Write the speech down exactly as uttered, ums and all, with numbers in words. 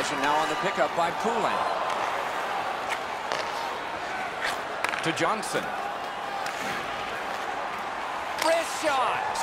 possession now on the pickup by Poulin. To Johnson. Wrist shot.